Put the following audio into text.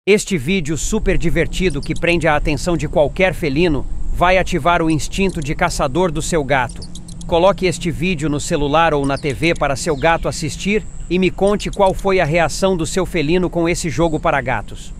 Este vídeo super divertido que prende a atenção de qualquer felino vai ativar o instinto de caçador do seu gato. Coloque este vídeo no celular ou na TV para seu gato assistir e me conte qual foi a reação do seu felino com esse jogo para gatos.